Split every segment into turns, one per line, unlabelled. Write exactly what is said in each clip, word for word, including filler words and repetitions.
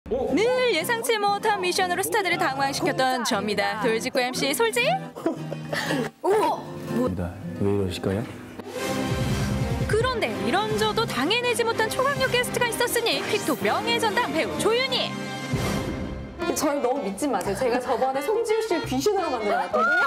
늘 예상치 못한 미션으로 스타들을 당황시켰던 접니다. 돌직구 엠씨 솔직?
입니다. 왜 이러실까요?
그런데 이런저도 당해내지 못한 초강력 게스트가 있었으니 퀵톡 명예전당 배우 조윤희.
저희 너무 믿지 마세요. 제가 저번에 송지효 씨를 귀신으로 만들어놨거든요.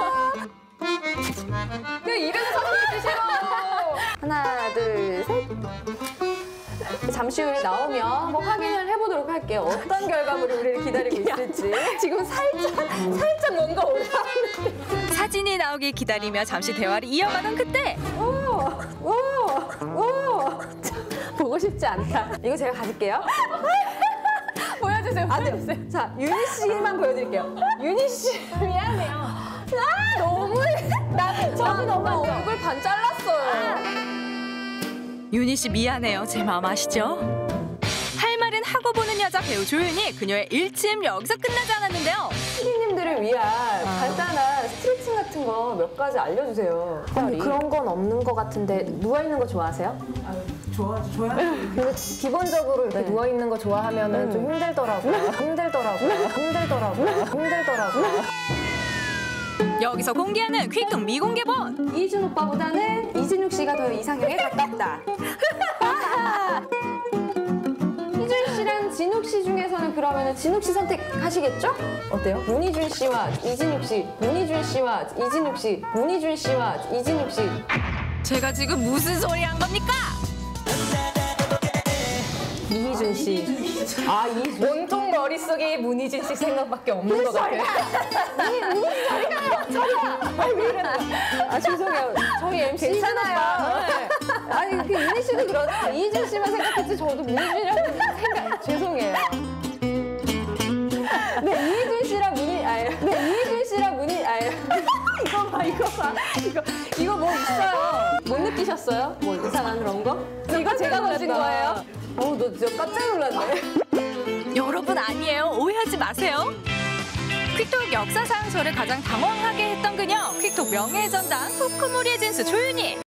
그냥 이래서 사실 싫어. 하나, 둘, 셋. 잠시 후에 나오면 한번 확인을 해보도록 할게요. 어떤 결과물이 우리를 기다리고 있을지. 지금 살짝, 살짝 뭔가 올라오는데.
사진이 나오길 기다리며 잠시 대화를 이어가던 그때.
오, 오, 오. 보고 싶지 않다. 이거 제가 가질게요. 보여주세요. 안 돼요. 자, 윤희 씨만 보여드릴게요. 윤희 씨. 미안해요. 아, 너무해. 나, 저는 엄마 얼굴 반 잘랐어요.
윤희 씨 미안해요. 제 마음 아시죠? 할 말은 하고 보는 여자 배우 조윤희. 그녀의 일침 여기서 끝나지 않았는데요.
피디님들을 위한 간단한 스트레칭 같은 거 몇 가지 알려주세요.
아니, 그런 건 없는 것 같은데 누워있는 거 좋아하세요?
좋아하죠, 좋아하죠.
근데 기본적으로 이렇게
네.
누워있는 거 좋아하면 은 좀 힘들더라고요. 힘들더라고요. 힘들더라고요. 힘들더라고요.
여기서 공개하는 퀵톡 미공개본.
이준 오빠보다는 이진욱 씨가 더 이상형에 가깝다. 이준 씨랑 진욱 씨 중에서는 그러면 진욱 씨 선택하시겠죠? 어때요? 문희준 씨와 이진욱 씨, 문희준 씨와 이진욱 씨, 문희준 씨와 이진욱 씨.
제가 지금 무슨 소리 한 겁니까?
이희준 씨. 아, 이
온통 머릿속에 문희진 씨 생각밖에 없는 것 같아요.
아, 죄송해요. 저희 엠씨
괜찮아요.
네. 아니, 그 윤희 씨도 그러나 이희준 씨만 생각했지 저도 문희준이라고 생각, 죄송해요. 네, 이희준 씨랑 문희, 아, 네, 이희준 씨랑 문희, 아, 이거 봐, 이거 봐. 이거, 이거 뭐 있어요? 못 느끼셨어요? 뭐 이상한 그런 거? 이거 제가 던진 거예요? 어우, 너 진짜 깜짝 놀랐네.
여러분 아니에요. 오해하지 마세요. 퀵톡 역사상 저를 가장 당황하게 했던 그녀. 퀵톡 명예전당 후크무리의 진수 조윤희.